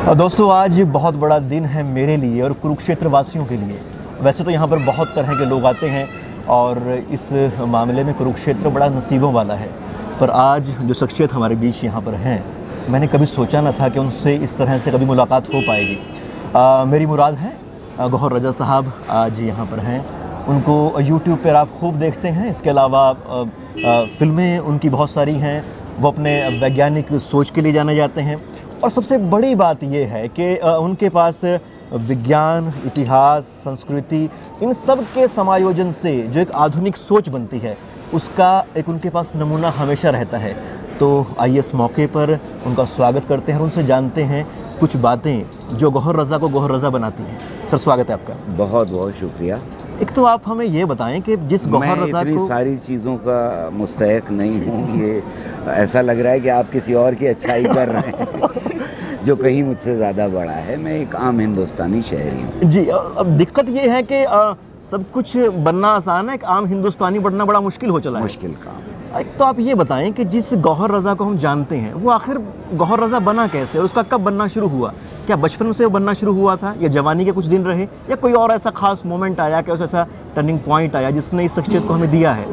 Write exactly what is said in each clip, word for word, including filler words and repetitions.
और दोस्तों आज बहुत बड़ा दिन है मेरे लिए और कुरुक्षेत्र वासियों के लिए। वैसे तो यहाँ पर बहुत तरह के लोग आते हैं और इस मामले में कुरुक्षेत्र बड़ा नसीबों वाला है, पर आज जो शख्सियत हमारे बीच यहाँ पर हैं, मैंने कभी सोचा ना था कि उनसे इस तरह से कभी मुलाकात हो पाएगी। आ, मेरी मुराद है गौहर रज़ा साहब आज यहाँ पर हैं। उनको यूट्यूब पर आप खूब देखते हैं, इसके अलावा फ़िल्में उनकी बहुत सारी हैं। वो अपने वैज्ञानिक सोच के लिए जाने जाते हैं और सबसे बड़ी बात ये है कि उनके पास विज्ञान, इतिहास, संस्कृति, इन सब के समायोजन से जो एक आधुनिक सोच बनती है उसका एक उनके पास नमूना हमेशा रहता है। तो आइए इस मौके पर उनका स्वागत करते हैं और उनसे जानते हैं कुछ बातें जो गौहर रज़ा को गौहर रज़ा बनाती हैं। सर स्वागत है आपका। बहुत बहुत शुक्रिया। एक तो आप हमें ये बताएं कि जिस गौहर रज़ा को, इतनी सारी चीज़ों का मुस्तहक नहीं हूँ, ये ऐसा लग रहा है कि आप किसी और की अच्छाई कर रहे हैं जो कहीं मुझसे ज़्यादा बड़ा है। मैं एक आम हिंदुस्तानी शहरी हूँ जी। अब दिक्कत ये है कि सब कुछ बनना आसान है, एक आम हिंदुस्तानी बनना बड़ा मुश्किल हो चला है। मुश्किल काम। एक तो आप ये बताएं कि जिस गौहर रज़ा को हम जानते हैं वो आखिर गौहर रज़ा बना कैसे और उसका कब बनना शुरू हुआ? क्या बचपन से वो बनना शुरू हुआ था या जवानी के कुछ दिन रहे या कोई और ऐसा खास मोमेंट आया कि ऐसा टर्निंग पॉइंट आया जिसने इस शख्सियत को हमें दिया है?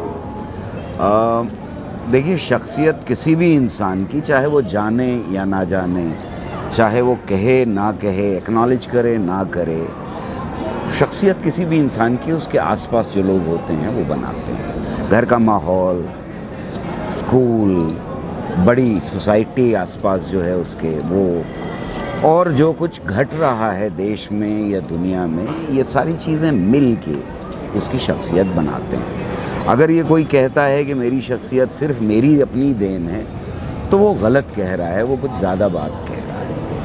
देखिए, शख्सियत किसी भी इंसान की, चाहे वो जाने या ना जाने, चाहे वो कहे ना कहे, एक्नॉलेज करे ना करे, शख्सियत किसी भी इंसान की उसके आसपास जो लोग होते हैं वो बनाते हैं। घर का माहौल, स्कूल, बड़ी सोसाइटी आसपास जो है उसके, वो और जो कुछ घट रहा है देश में या दुनिया में, ये सारी चीज़ें मिल के उसकी शख्सियत बनाते हैं। अगर ये कोई कहता है कि मेरी शख्सियत सिर्फ मेरी अपनी देन है तो वो गलत कह रहा है, वो कुछ ज़्यादा बात कह रहा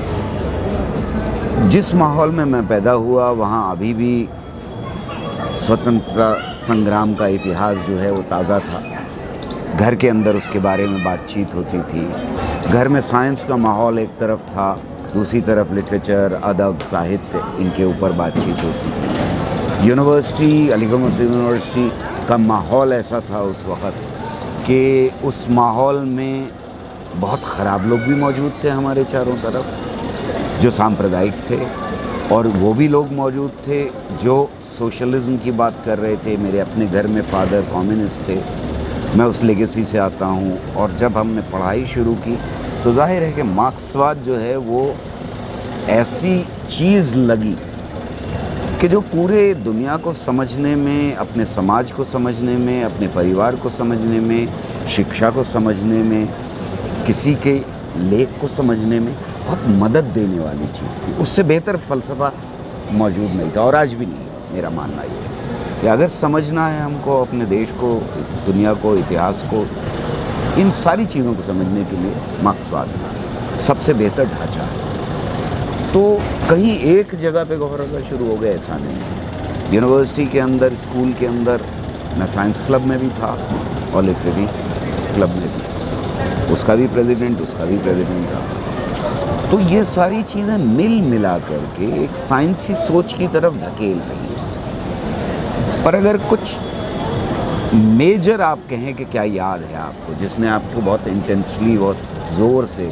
है। जिस माहौल में मैं पैदा हुआ वहाँ अभी भी स्वतंत्रता संग्राम का इतिहास जो है वो ताज़ा था। घर के अंदर उसके बारे में बातचीत होती थी। घर में साइंस का माहौल एक तरफ था, दूसरी तरफ लिटरेचर, अदब, साहित्य, इनके ऊपर बातचीत होती थी। यूनिवर्सिटी, अलीगढ़ मुस्लिम यूनिवर्सिटी का माहौल ऐसा था उस वक़्त कि उस माहौल में बहुत ख़राब लोग भी मौजूद थे हमारे चारों तरफ, जो सांप्रदायिक थे, और वो भी लोग मौजूद थे जो सोशलिज्म की बात कर रहे थे। मेरे अपने घर में फादर कम्युनिस्ट थे, मैं उस लेगेसी से आता हूँ। और जब हमने पढ़ाई शुरू की तो जाहिर है कि मार्क्सवाद जो है वो ऐसी चीज़ लगी कि जो पूरे दुनिया को समझने में, अपने समाज को समझने में, अपने परिवार को समझने में, शिक्षा को समझने में, किसी के लेख को समझने में बहुत मदद देने वाली चीज़ थी। उससे बेहतर फ़लसफ़ा मौजूद नहीं था और आज भी नहीं। मेरा मानना ये है कि अगर समझना है हमको अपने देश को, दुनिया को, इतिहास को, इन सारी चीज़ों को समझने के लिए मार्क्सवाद सबसे बेहतर ढांचा है। तो कहीं एक जगह पे गौहर रज़ा शुरू हो गया ऐसा नहीं है। यूनिवर्सिटी के अंदर, स्कूल के अंदर मैं साइंस क्लब में भी था और लिटरेरी क्लब में भी, उसका भी प्रेसिडेंट, उसका भी प्रेसिडेंट था। तो ये सारी चीज़ें मिल मिला करके एक साइंसी सोच की तरफ धकेल रही है। पर अगर कुछ मेजर आप कहें कि क्या याद है आपको, जिसने आपको बहुत इंटेंसली, बहुत ज़ोर से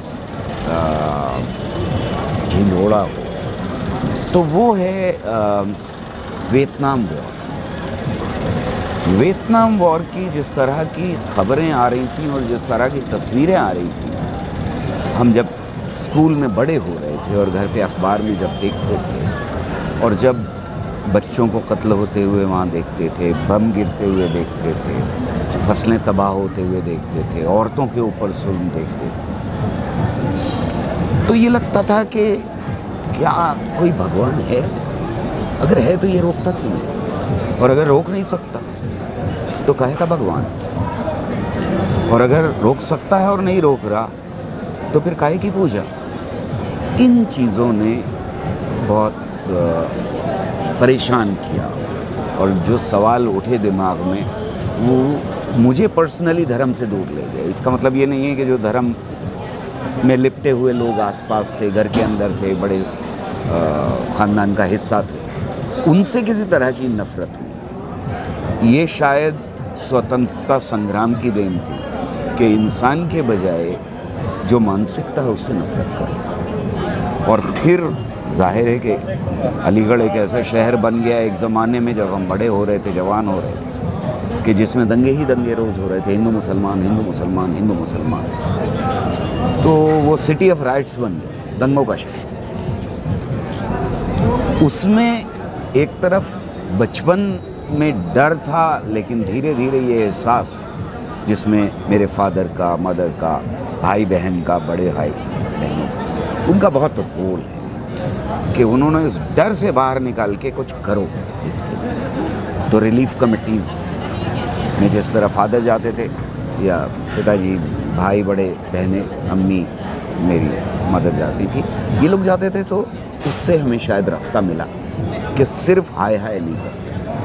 झिंझोड़ा हो, तो वो है वियतनाम वॉर। वियतनाम वॉर की जिस तरह की खबरें आ रही थी और जिस तरह की तस्वीरें आ रही थी, हम जब स्कूल में बड़े हो रहे थे और घर पे अखबार में जब देखते थे और जब बच्चों को कत्ल होते हुए वहाँ देखते थे, बम गिरते हुए देखते थे, फसलें तबाह होते हुए देखते थे, औरतों के ऊपर जुल्म देखते थे, तो ये लगता था कि क्या कोई भगवान है? अगर है तो ये रोकता क्यों है? और अगर रोक नहीं सकता तो काहे का भगवान? और अगर रोक सकता है और नहीं रोक रहा तो फिर काहे की पूजा? इन चीज़ों ने बहुत परेशान किया और जो सवाल उठे दिमाग में वो मुझे पर्सनली धर्म से दूर ले गए। इसका मतलब ये नहीं है कि जो धर्म में लिपटे हुए लोग आसपास थे, घर के अंदर थे, बड़े ख़ानदान का हिस्सा थे, उनसे किसी तरह की नफ़रत हुई। ये शायद स्वतंत्रता संग्राम की देन थी कि इंसान के बजाय जो मानसिकता है उससे नफरत करे। और फिर जाहिर है कि अलीगढ़ एक ऐसा शहर बन गया एक ज़माने में जब हम बड़े हो रहे थे, जवान हो रहे थे, कि जिसमें दंगे ही दंगे रोज़ हो रहे थे, हिंदू मुसलमान हिंदू मुसलमान हिंदू मुसलमान। तो वो सिटी ऑफ राइट्स बन गया, दंगों का शहर। उसमें एक तरफ बचपन में डर था, लेकिन धीरे धीरे ये एहसास, जिसमें मेरे फादर का, मदर का, भाई बहन का, बड़े भाई बहनों का, उनका बहुत रोल है कि उन्होंने इस डर से बाहर निकाल के कुछ करो इसके लिए। तो रिलीफ कमिटीज़ में जिस तरह फादर जाते थे, या पिताजी, भाई, बड़े बहनें, अम्मी मेरी मदर जाती थी, ये लोग जाते थे, तो उससे हमें शायद रास्ता मिला कि सिर्फ हाय हाय नहीं कर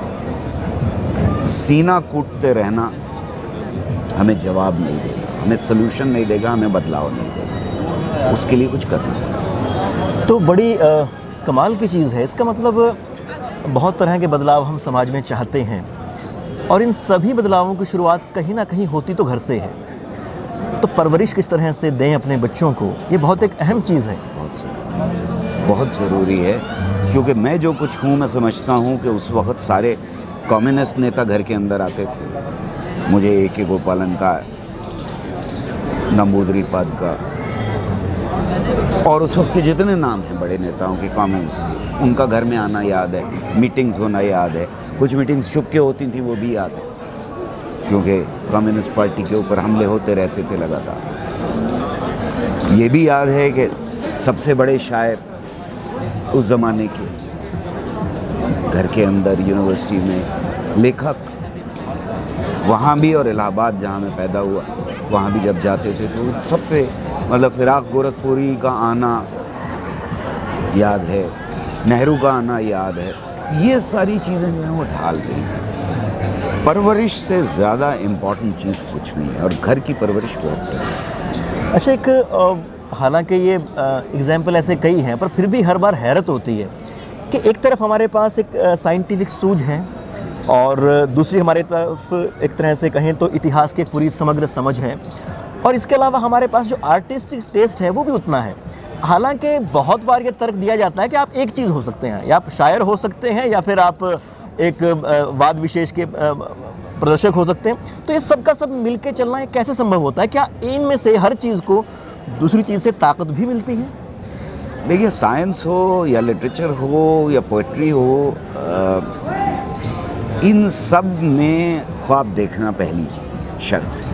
सकते। सीना कूटते रहना हमें जवाब नहीं देगा, हमें सलूशन नहीं देगा, हमें बदलाव नहीं देगा, उसके लिए कुछ करना पड़ेगा। तो बड़ी आ, कमाल की चीज़ है। इसका मतलब बहुत तरह के बदलाव हम समाज में चाहते हैं, और इन सभी बदलावों की शुरुआत कहीं ना कहीं होती तो घर से है। तो परवरिश किस तरह से दें अपने बच्चों को, ये बहुत एक अहम चीज़ है। बहुत बहुत ज़रूरी है, क्योंकि मैं जो कुछ हूँ, मैं समझता हूँ कि उस वक्त सारे कम्युनिस्ट नेता घर के अंदर आते थे। मुझे ए के गोपालन का, नंबूदरी पद का, और उस वक्त के जितने नाम हैं बड़े नेताओं के, कम्युनिस्ट, उनका घर में आना याद है, मीटिंग्स होना याद है। कुछ मीटिंग्स छुप के होती थी, वो भी याद है, क्योंकि कम्युनिस्ट पार्टी के ऊपर हमले होते रहते थे लगातार। ये भी याद है कि सबसे बड़े शायर उस ज़माने के, घर के अंदर यूनिवर्सिटी में लेखक, वहाँ भी, और इलाहाबाद जहाँ मैं पैदा हुआ वहाँ भी जब जाते थे, तो सबसे मतलब फिराक गोरखपुरी का आना याद है, नेहरू का आना याद है। ये सारी चीज़ें जो हैं वो ढाल रही हैं। परवरिश से ज़्यादा इम्पॉर्टेंट चीज़ कुछ नहीं है, और घर की परवरिश बहुत ज़रूरी है। अच्छा, एक हालांकि ये एग्जाम्पल ऐसे कई हैं, पर फिर भी हर बार हैरत होती है कि एक तरफ हमारे पास एक साइंटिफिक सूझ है, और दूसरी हमारे तरफ एक तरह से कहें तो इतिहास की एक पूरी समग्र समझ है, और इसके अलावा हमारे पास जो आर्टिस्टिक टेस्ट है वो भी उतना है। हालांकि बहुत बार ये तर्क दिया जाता है कि आप एक चीज़ हो सकते हैं, या आप शायर हो सकते हैं, या फिर आप एक वाद विशेष के प्रदर्शक हो सकते हैं। तो ये सब का सब मिल के चलना कैसे संभव होता है? क्या इनमें से हर चीज़ को दूसरी चीज़ से ताकत भी मिलती है? देखिए, साइंस हो या लिटरेचर हो या पोइट्री हो, आ, इन सब में ख्वाब देखना पहली शर्त है।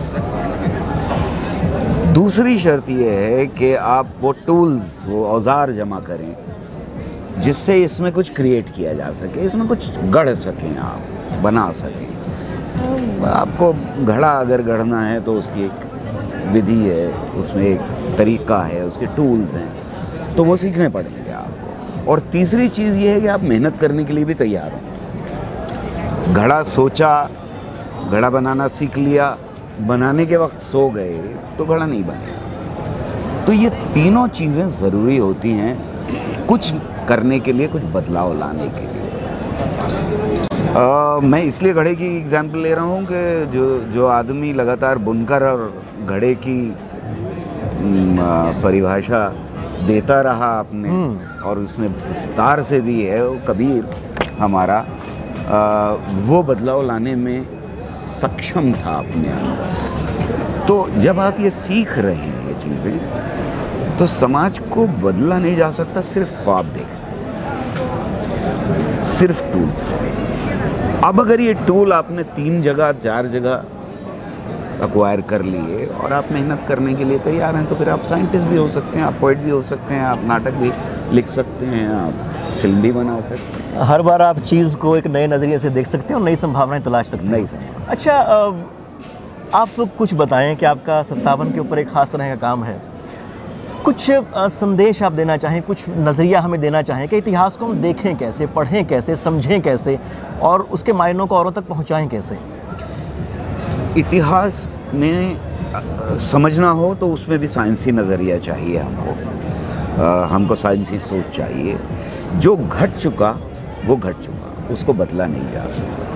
दूसरी शर्त ये है कि आप वो टूल्स, वो औजार जमा करें जिससे इसमें कुछ क्रिएट किया जा सके, इसमें कुछ गढ़ सकें, आप बना सकें। आपको घड़ा अगर गढ़ना है तो उसकी एक विधि है, उसमें एक तरीका है, उसके टूल्स हैं, तो वो सीखने पड़ेंगे आपको। और तीसरी चीज़ ये है कि आप मेहनत करने के लिए भी तैयार हो। घड़ा सोचा, घड़ा बनाना सीख लिया, बनाने के वक्त सो गए तो घड़ा नहीं बनेगा। तो ये तीनों चीज़ें ज़रूरी होती हैं कुछ करने के लिए, कुछ बदलाव लाने के लिए। आ, मैं इसलिए घड़े की एग्जाम्पल ले रहा हूँ कि जो जो आदमी लगातार बुनकर और घड़े की परिभाषा देता रहा आपने, और उसने विस्तार से दी है, वो कबीर हमारा, आ, वो बदलाव लाने में सक्षम था अपने अंदर। तो जब आप ये सीख रहे हैं ये चीज़ें, तो समाज को बदला नहीं जा सकता सिर्फ ख्वाब देखने से, सिर्फ टूल्स। अब अगर ये टूल आपने तीन जगह, चार जगह एक्वायर कर लिए और आप मेहनत करने के लिए तैयार हैं, तो फिर आप साइंटिस्ट भी हो सकते हैं, आप पोइट भी हो सकते हैं, आप नाटक भी लिख सकते हैं, आप फिल्म भी बना सकते हैं। हर बार आप चीज़ को एक नए नज़रिए से देख सकते हैं और नई संभावनाएं तलाश सकते हैं। नई संभावना। अच्छा, आप कुछ बताएं कि आपका सत्तावन के ऊपर एक ख़ास तरह का काम है, कुछ संदेश आप देना चाहें, कुछ नज़रिया हमें देना चाहें कि इतिहास को हम देखें कैसे, पढ़ें कैसे, समझें कैसे, और उसके मायनों को औरों तक पहुँचाएँ कैसे? इतिहास में समझना हो तो उसमें भी साइंसी नज़रिया चाहिए हमको, आ, हमको साइंसी सोच चाहिए। जो घट चुका वो घट चुका, उसको बदला नहीं जा सकता।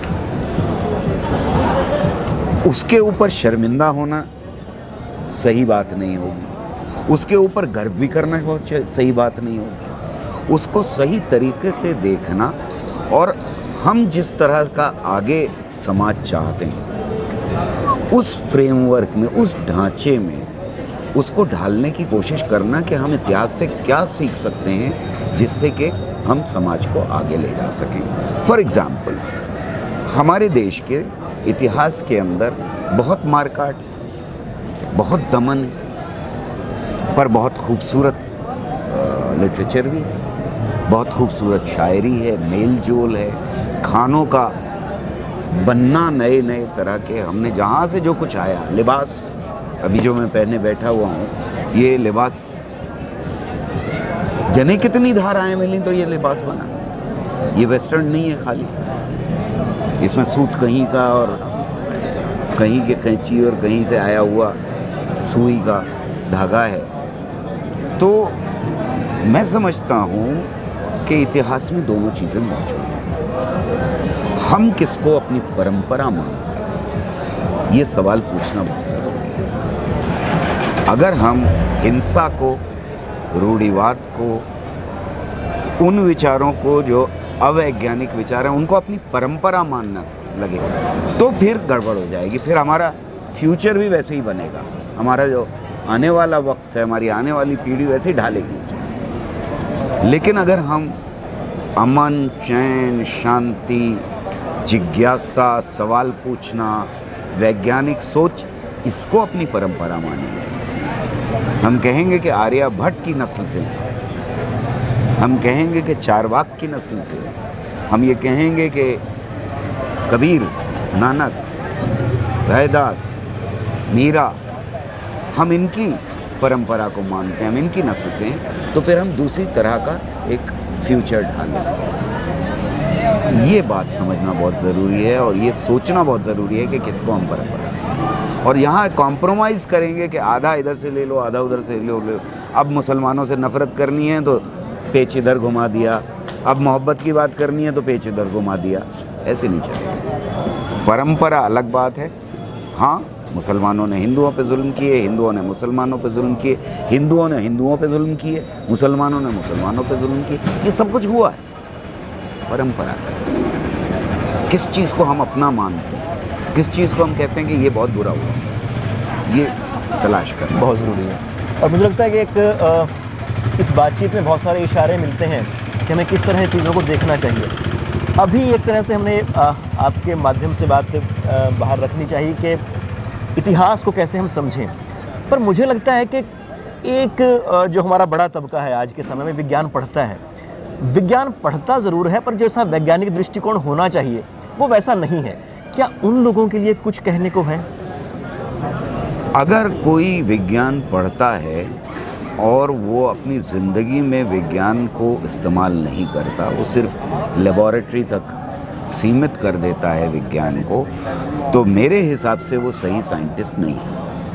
उसके ऊपर शर्मिंदा होना सही बात नहीं होगी, उसके ऊपर गर्व भी करना बहुत सही बात नहीं होगी। उसको सही तरीके से देखना और हम जिस तरह का आगे समाज चाहते हैं उस फ्रेमवर्क में, उस ढांचे में उसको ढालने की कोशिश करना कि हम इतिहास से क्या सीख सकते हैं जिससे कि हम समाज को आगे ले जा सकें। फॉर एग्ज़ाम्पल, हमारे देश के इतिहास के अंदर बहुत मारकाट, बहुत दमन, पर बहुत खूबसूरत लिटरेचर भी है, बहुत खूबसूरत शायरी है, मेल जोल है, खानों का बनना नए नए तरह के। हमने जहाँ से जो कुछ आया, लिबास अभी जो मैं पहने बैठा हुआ हूँ, ये लिबास जने कितनी धाराएं मिली तो ये लिबास बना। ये वेस्टर्न नहीं है खाली, इसमें सूत कहीं का और कहीं के कैंची और कहीं से आया हुआ सुई का धागा है। तो मैं समझता हूँ कि इतिहास में दोनों चीज़ें मौजूद हैं। हम किसको अपनी परंपरा मानते हैं, ये सवाल पूछना बहुत ज़रूरी है। अगर हम हिंसा को, रूढ़िवाद को, उन विचारों को जो अवैज्ञानिक विचार हैं उनको अपनी परंपरा मानना लगे तो फिर गड़बड़ हो जाएगी। फिर हमारा फ्यूचर भी वैसे ही बनेगा, हमारा जो आने वाला वक्त है, हमारी आने वाली पीढ़ी वैसे ही ढालेगी। लेकिन अगर हम अमन, चैन, शांति, जिज्ञासा, सवाल पूछना, वैज्ञानिक सोच, इसको अपनी परंपरा मानेंगे, हम कहेंगे कि आर्यभट्ट की नस्ल से, हम कहेंगे कि चारवाक की नस्ल से, हम ये कहेंगे कि कबीर, नानक, रैदास, मीरा, हम इनकी परंपरा को मानते हैं, हम इनकी नस्ल से हैं, तो फिर हम दूसरी तरह का एक फ्यूचर ढालें। ये बात समझना बहुत ज़रूरी है और ये सोचना बहुत ज़रूरी है कि किसको हम परंपरा, और यहाँ कॉम्प्रोमाइज़ करेंगे कि आधा इधर से ले लो, आधा उधर से ले लो। अब मुसलमानों से नफ़रत करनी है तो पेच इधर घुमा दिया, अब मोहब्बत की बात करनी है तो पेच इधर घुमा दिया। ऐसे नहीं चलेगा। परंपरा अलग बात है। हाँ, मुसलमानों ने हिंदुओं पे जुल्म किए, हिंदुओं ने मुसलमानों पे जुल्म किए, हिंदुओं ने हिंदुओं पे जुल्म किए, मुसलमानों ने मुसलमानों पे जुल्म किए, ये सब कुछ हुआ है। परंपरा का किस चीज़ को हम अपना मानते हैं, किस चीज़ को हम कहते हैं कि ये बहुत बुरा हुआ, ये तलाश करना बहुत ज़रूरी है। और मुझे लगता है कि एक इस बातचीत में बहुत सारे इशारे मिलते हैं कि हमें किस तरह चीज़ों को देखना चाहिए। अभी एक तरह से हमने आ, आपके माध्यम से बात आ, बाहर रखनी चाहिए कि इतिहास को कैसे हम समझें, पर मुझे लगता है कि एक जो हमारा बड़ा तबका है आज के समय में, विज्ञान पढ़ता है, विज्ञान पढ़ता ज़रूर है, पर जैसा वैज्ञानिक दृष्टिकोण होना चाहिए वो वैसा नहीं है। क्या उन लोगों के लिए कुछ कहने को है? अगर कोई विज्ञान पढ़ता है और वो अपनी ज़िंदगी में विज्ञान को इस्तेमाल नहीं करता, वो सिर्फ लेबॉरेटरी तक सीमित कर देता है विज्ञान को, तो मेरे हिसाब से वो सही साइंटिस्ट नहीं है।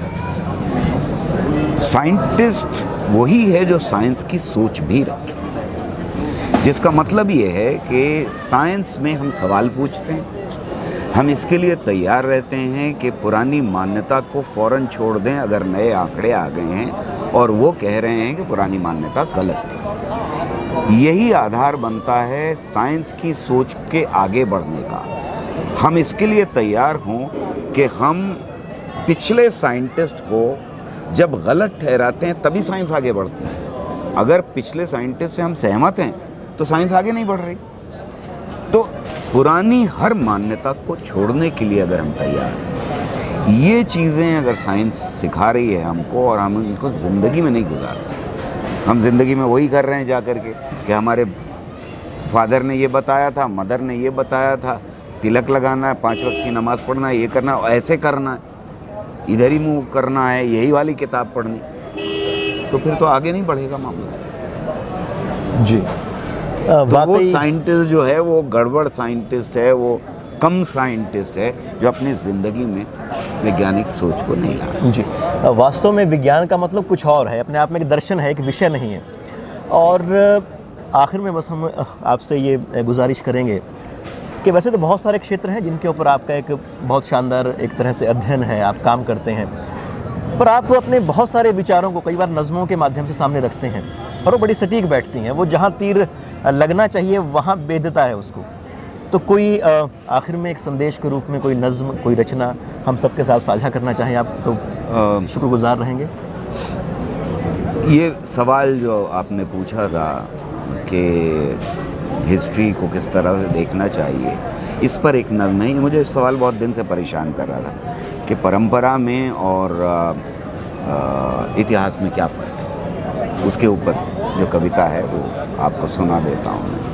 साइंटिस्ट वही है जो साइंस की सोच भी रखे, जिसका मतलब ये है कि साइंस में हम सवाल पूछते हैं, हम इसके लिए तैयार रहते हैं कि पुरानी मान्यता को फ़ौरन छोड़ दें अगर नए आंकड़े आ गए हैं और वो कह रहे हैं कि पुरानी मान्यता गलत थी। यही आधार बनता है साइंस की सोच के आगे बढ़ने का। हम इसके लिए तैयार हों कि हम पिछले साइंटिस्ट को जब गलत ठहराते हैं तभी साइंस आगे बढ़ती है। अगर पिछले साइंटिस्ट से हम सहमत हैं तो साइंस आगे नहीं बढ़ रही। तो पुरानी हर मान्यता को छोड़ने के लिए अगर हम तैयार हैं, ये चीज़ें अगर साइंस सिखा रही है हमको और हम इनको ज़िंदगी में नहीं गुजार रहे, हम ज़िंदगी में वही कर रहे हैं जा कर के कि हमारे फादर ने ये बताया था, मदर ने ये बताया था, तिलक लगाना है, पाँच वक्त की नमाज़ पढ़ना है, ये करना है, ऐसे करना है, इधर ही मुँह करना है, यही वाली किताब पढ़नी, तो फिर तो आगे नहीं बढ़ेगा मामला। जी, तो वो साइंटिस्ट जो है वो गड़बड़ साइंटिस्ट है, वो कम साइंटिस्ट है जो अपनी ज़िंदगी में वैज्ञानिक सोच को नहीं ला रहा। जी, वास्तव में विज्ञान का मतलब कुछ और है, अपने आप में एक दर्शन है, एक विषय नहीं है। और आखिर में बस हम आपसे ये गुजारिश करेंगे कि वैसे तो बहुत सारे क्षेत्र हैं जिनके ऊपर आपका एक बहुत शानदार एक तरह से अध्ययन है, आप काम करते हैं, पर आप अपने बहुत सारे विचारों को कई बार नज़मों के माध्यम से सामने रखते हैं और वो बड़ी सटीक बैठती हैं। वो जहाँ तीर लगना चाहिए वहाँ भेदता है उसको। तो कोई आखिर में एक संदेश के रूप में कोई नज़्म, कोई रचना हम सबके साथ साझा करना चाहें आप तो शुक्रगुजार रहेंगे। ये सवाल जो आपने पूछा था कि हिस्ट्री को किस तरह से देखना चाहिए, इस पर एक नज़्म है। मुझे सवाल बहुत दिन से परेशान कर रहा था कि परंपरा में और इतिहास में क्या फ़र्क है। उसके ऊपर जो कविता है वो आपको सुना देता हूँ मैं।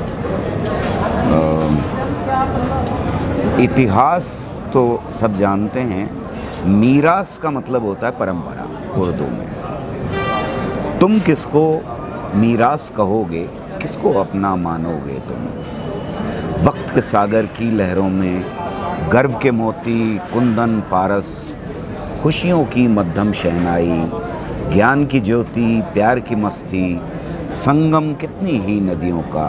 इतिहास तो सब जानते हैं, मीरास का मतलब होता है परंपरा उर्दू में। तुम किसको मीरास कहोगे, किसको अपना मानोगे तुम। वक्त के सागर की लहरों में गर्व के मोती, कुंदन पारस, खुशियों की मध्यम शहनाई, ज्ञान की ज्योति, प्यार की मस्ती, संगम कितनी ही नदियों का।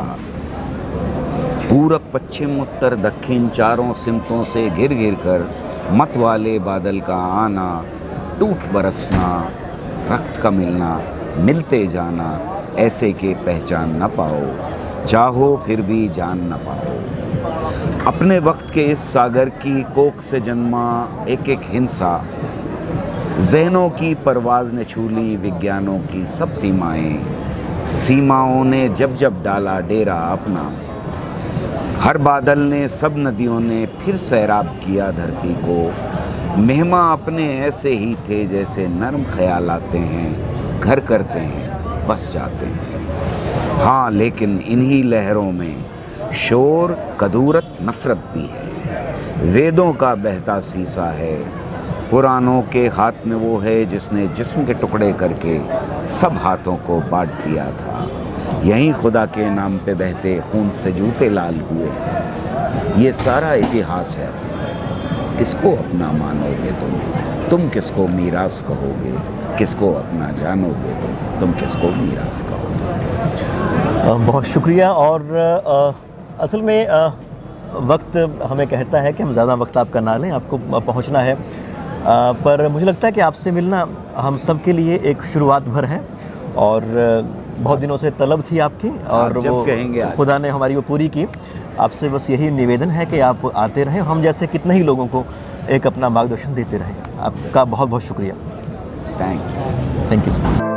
पूरब पश्चिम उत्तर दक्षिण चारों सिमतों से घिर घिर कर मत वाले बादल का आना, टूट बरसना, रक्त का मिलना, मिलते जाना, ऐसे के पहचान न पाओ, चाहो फिर भी जान न पाओ। अपने वक्त के इस सागर की कोख से जन्मा एक एक हिंसा, ज़हनों की परवाज़ ने छू ली विज्ञानों की सब सीमाएं। सीमाओं ने जब जब डाला डेरा अपना, हर बादल ने सब नदियों ने फिर सैराब किया धरती को। मेहमा अपने ऐसे ही थे जैसे नर्म ख्याल आते हैं, घर करते हैं बस जाते हैं। हाँ, लेकिन इन्हीं लहरों में शोर, कदूरत, नफ़रत भी है। वेदों का बहता सीसा है, पुरानों के हाथ में वो है जिसने जिस्म के टुकड़े करके सब हाथों को बांट दिया था। यहीं खुदा के नाम पे बहते खून से जूते लाल हुए हैं। ये सारा इतिहास है। किसको अपना मानोगे तुम, तुम किसको मीरास कहोगे, किसको अपना जानोगे तुम, तुम किसको मीरास कहोगे। बहुत शुक्रिया। और आ, असल में आ, वक्त हमें कहता है कि हम ज़्यादा वक्त आपका ना लें, आपको पहुंचना है। आ, पर मुझे लगता है कि आपसे मिलना हम सब के लिए एक शुरुआत भर है और बहुत दिनों से तलब थी आपकी, और आप वो कहेंगे खुदा ने हमारी वो पूरी की। आपसे बस यही निवेदन है कि आप आते रहें, हम जैसे कितने ही लोगों को एक अपना मार्गदर्शन देते रहें। आपका बहुत बहुत शुक्रिया। Thank you. Thank you sir.